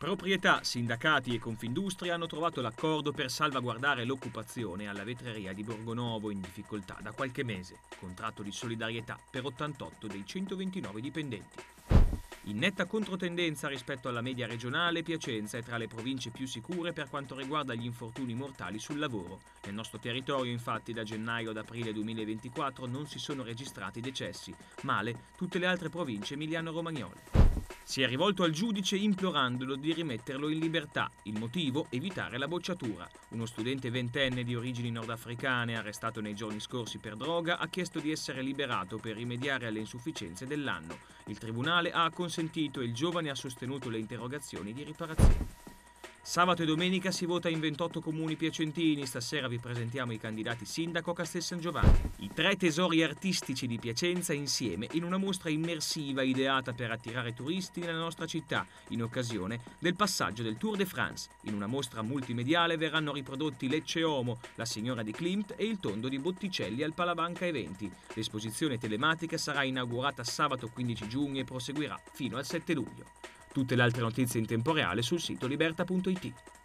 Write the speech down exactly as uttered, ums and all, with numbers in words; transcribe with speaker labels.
Speaker 1: Proprietà, sindacati e Confindustria hanno trovato l'accordo per salvaguardare l'occupazione alla vetreria di Borgonovo in difficoltà da qualche mese. Contratto di solidarietà per ottantotto dei centoventinove dipendenti. In netta controtendenza rispetto alla media regionale, Piacenza è tra le province più sicure per quanto riguarda gli infortuni mortali sul lavoro. Nel nostro territorio, infatti, da gennaio ad aprile duemilaventiquattro non si sono registrati decessi. Male tutte le altre province emiliano-romagnole. Si è rivolto al giudice implorandolo di rimetterlo in libertà. Il motivo? Evitare la bocciatura. Uno studente ventenne di origini nordafricane, arrestato nei giorni scorsi per droga, ha chiesto di essere liberato per rimediare alle insufficienze dell'anno. Il tribunale ha acconsentito e il giovane ha sostenuto le interrogazioni di riparazione. Sabato e domenica si vota in ventotto comuni piacentini. Stasera vi presentiamo i candidati sindaco a Castel San Giovanni. I tre tesori artistici di Piacenza insieme in una mostra immersiva ideata per attirare turisti nella nostra città in occasione del passaggio del Tour de France. In una mostra multimediale verranno riprodotti Lecce Omo, La signora di Klimt e il tondo di Botticelli al Palabanca Eventi. L'esposizione telematica sarà inaugurata sabato quindici giugno e proseguirà fino al sette luglio. Tutte le altre notizie in tempo reale sul sito liberta punto it.